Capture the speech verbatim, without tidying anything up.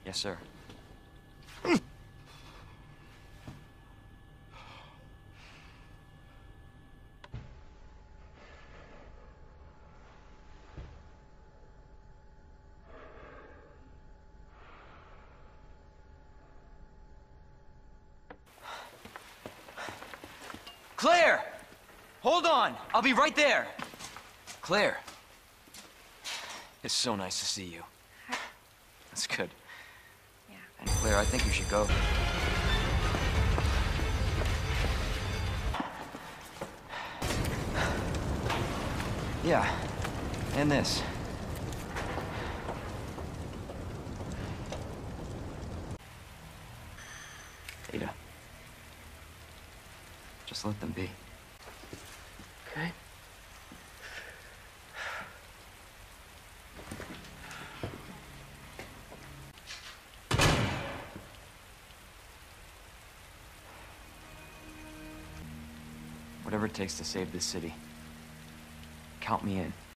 Yes, sir. Claire! Hold on! I'll be right there! Claire! It's so nice to see you. Hi. That's good. Yeah. And Claire, I think you should go. Yeah. And this. Ada. Just let them be. Okay. Whatever it takes to save this city. Count me in.